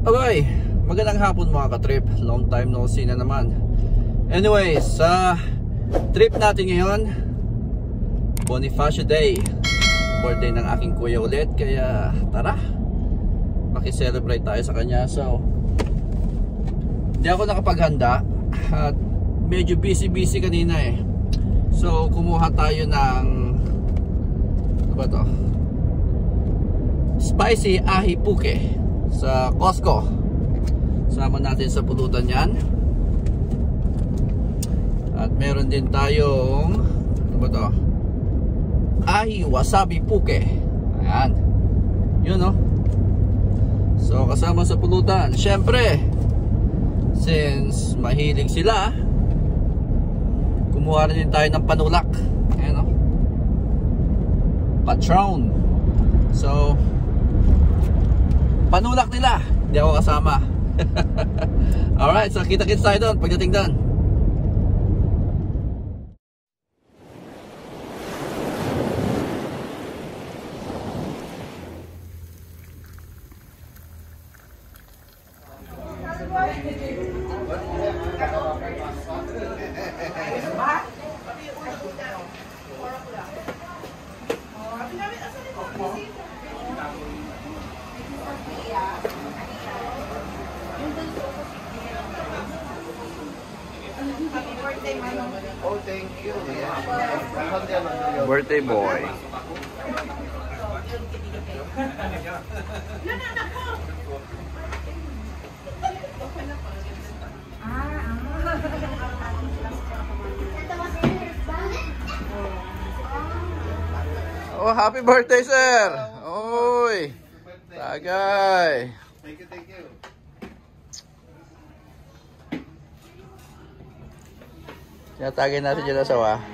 Okay, magandang hapon mga ka-trip. Long time no see na naman. Anyways, sa trip natin ngayon, Bonifacio Day. Birthday ng aking kuya ulit. Kaya tara, makiselebrate tayo sa kanya. So, hindi ako nakapaghanda at medyo busy kanina eh. So, kumuha tayo ng ano ba to? Spicy ahi puke sa Costco. Sama natin sa pulutan yan. At meron din tayong ano ba to? Ahi wasabi puke. Ayan. Yun no. So kasama sa pulutan, syempre, since mahilig sila, kumuha rin tayo ng panulak. Ayan no. Patron. So panulak nila, hindi ako kasama. Alright, so kita-kits tayo doon pagdating doon. Oh, thank you. Birthday boy. Oh, happy birthday, sir. Oy. Tagay. Thank you, thank you. Tinatagay natin dyan sa wa.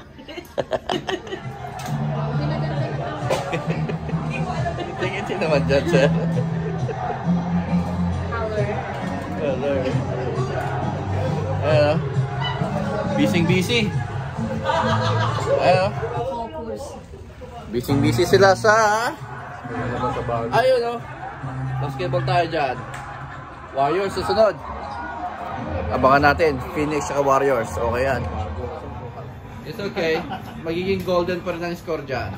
Tingin naman dyan, sir. Color. Ayan o. Busy. Ayan o. Busy sila sa... Ayun o. Basketball tayo dyan. Warriors susunod. Abangan natin, Phoenix at Warriors. Okay yan. It's okay. Magiging golden pa rin ang score dyan.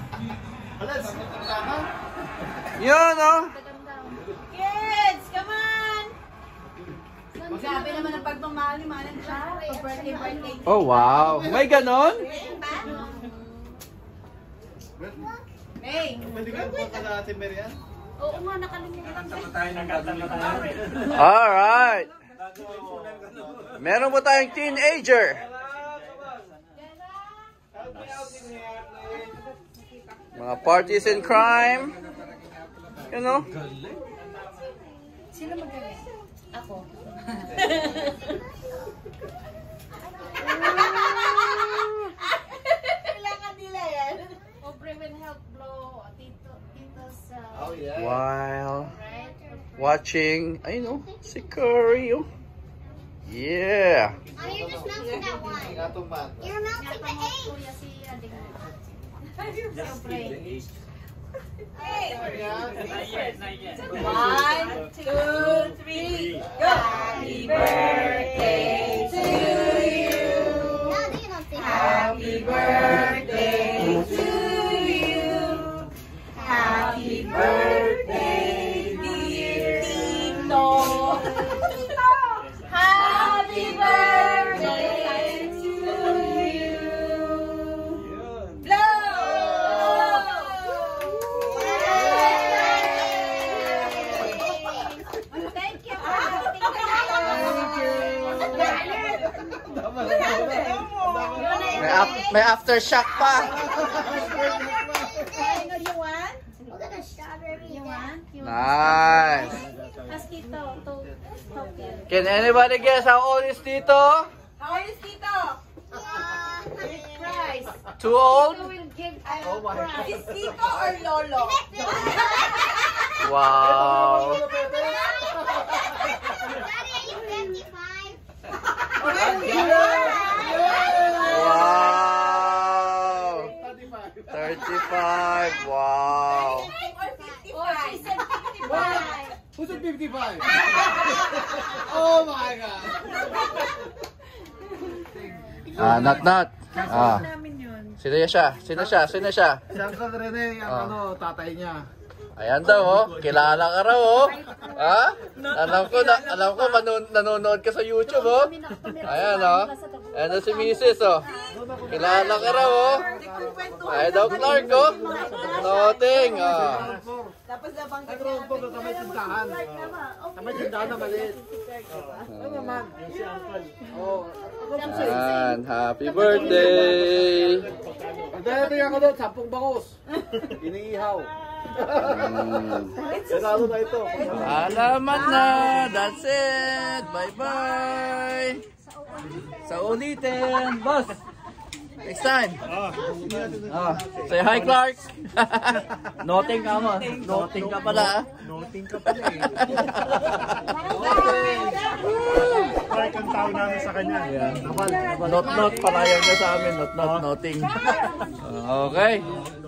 Yun, oh! Kids, come on! Grabe naman ang pagmamahal ni Manang siya. Birthday. Oh, wow. May ganon? May. Pwede ka po ka natin, Marian? Oo nga, nakalimutan. Alright. Meron po tayong teenager. Mga parties and crime. You know? Sino magaling? Ako. Kailangan nila yan. Obre will help blow Tito's Oh, yeah. While right? watching, I know, si Curry. Oh. Yeah. Oh, you're just melting that one. Natuman. You're melting the egg. Kuya si Ading. Siyempre. Hey! 1, 2, 3, go! Happy birthday to you! No, they don't sing. Happy birthday to you! Happy birthday, dear Tito! Happy birthday to you! Blow! Thank you for May aftershock pa. What do you want? Look at the strawberry. You want? Nice. Ask Tito to help you. Can anybody guess how old is Tito? How old is Tito? Prize. Too old? Tito will give a prize. Is Tito or Lolo? Wow. Daddy, are you 55? Wow. 35. Wow. Or 55. Oh, she said 55. Who's 2055. Oh my God. Not. Sino siya? Sino siya? Si Uncle Rene, ang tatay niya. Ayan daw, oh. Kilala ka raw, oh. Ha? Alam ko, nanonood ka sa YouTube, oh. Ayan, oh. Ayan si Mrs., oh. Kilala ka raw, oh. Ayan daw, Clark, oh. Noting, oh. Tapos nabang ka Nag-road po sa may tindahan. Sa may tindahan na maliit. Ano naman? Si Uncle. Oh. Ayan, happy birthday. Ang dahil ako doon, 10 bangus. Iniihaw. Sinalo na ito. Alamat na. That's it. Bye-bye. Sa ulitin. Boss. Next time. Say hi, Clark. Noting ka mo. Noting ka pala. Noting ka pala eh. Clark ang tao namin sa kanya. Not pala yan niya sa amin. Not noting. Okay.